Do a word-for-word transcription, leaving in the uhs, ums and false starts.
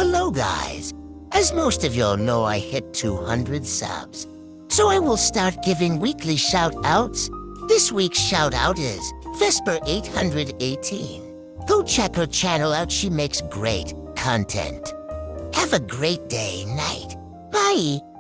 Hello guys! As most of y'all know, I hit two hundred subs. So I will start giving weekly shout-outs. This week's shout-out is Vesper eight hundred eighteen. Go check her channel out, she makes great content. Have a great day, night. Bye!